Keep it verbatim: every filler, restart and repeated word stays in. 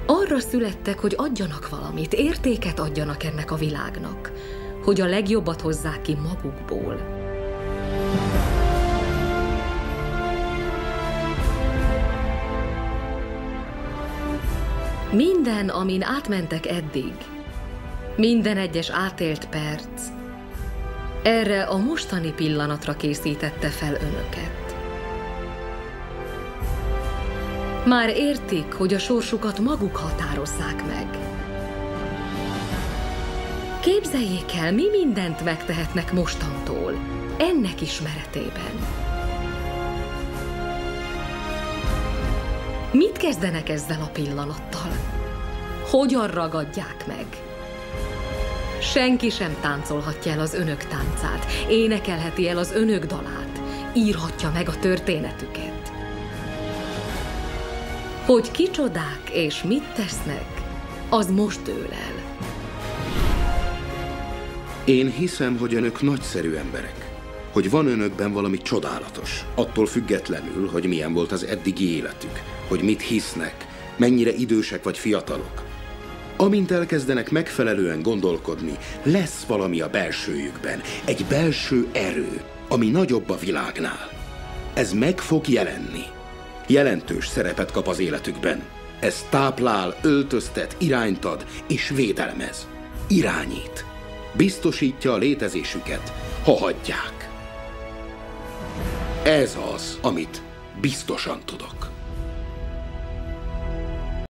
Arra születtek, hogy adjanak valamit, értéket adjanak ennek a világnak, hogy a legjobbat hozzák ki magukból. Minden, amin átmentek eddig, minden egyes átélt perc, erre a mostani pillanatra készítette fel önöket. Már értik, hogy a sorsukat maguk határozzák meg. Képzeljék el, mi mindent megtehetnek mostantól, ennek ismeretében. Mit kezdenek ezzel a pillanattal? Hogyan ragadják meg? Senki sem táncolhatja el az önök táncát, énekelheti el az önök dalát, írhatja meg a történetüket. Hogy kicsodák és mit tesznek, az most dől el. Én hiszem, hogy önök nagyszerű emberek. Hogy van önökben valami csodálatos, attól függetlenül, hogy milyen volt az eddigi életük, hogy mit hisznek, mennyire idősek vagy fiatalok. Amint elkezdenek megfelelően gondolkodni, lesz valami a belsőjükben, egy belső erő, ami nagyobb a világnál. Ez meg fog jelenni. Jelentős szerepet kap az életükben. Ez táplál, öltöztet, irányt ad és védelmez. Irányít. Biztosítja a létezésüket, ha hagyják. Ez az, amit biztosan tudok.